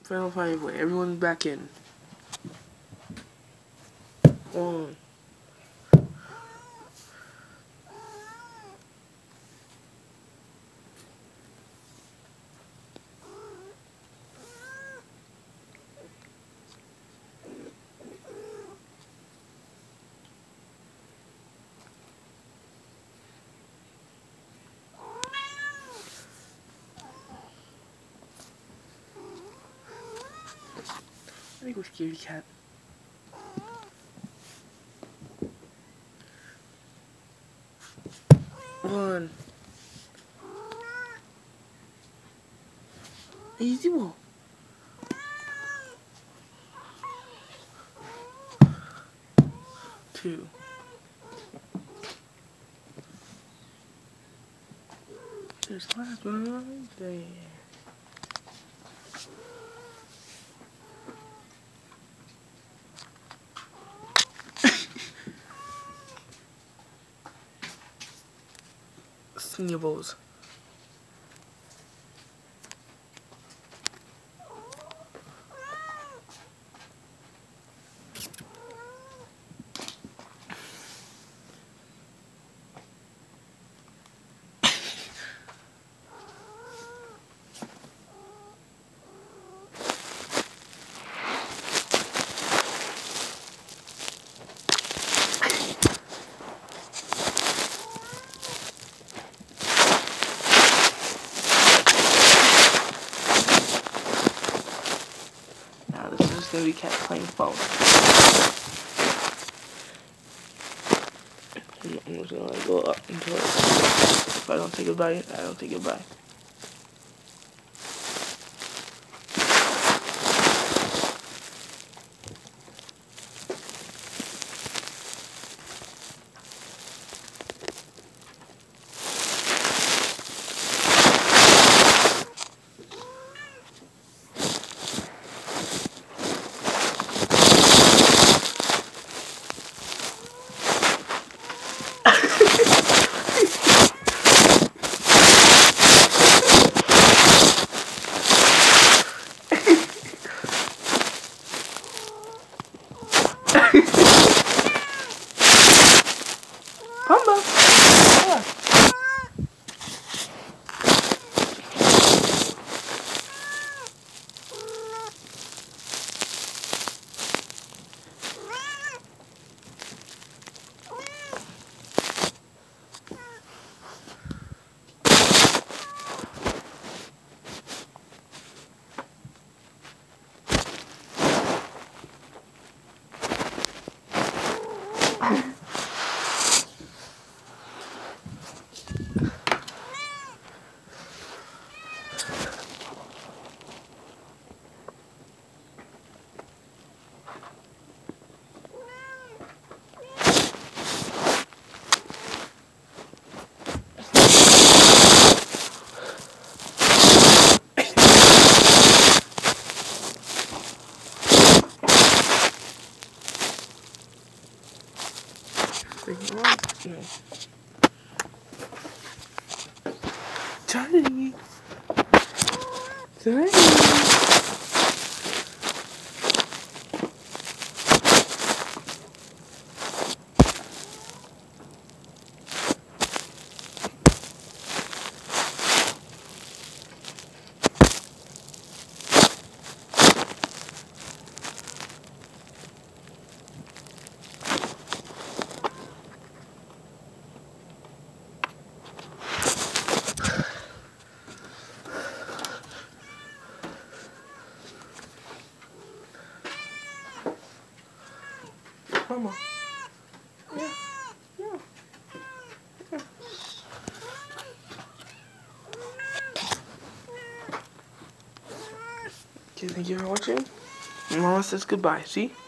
Final Five way. Everyone's back in. 1. I think we're scaredy cat. One. Easy ball. 2. There's last one right there. Senior balls. Now this is just gonna be cat playing phone. I'm just gonna go up until if I don't take a bite, I don't take a bite. Pumba! Yeah. No. Charlie! Charlie! Mama. Yeah. Yeah. Yeah. Okay, thank you for watching. Mama says goodbye. See?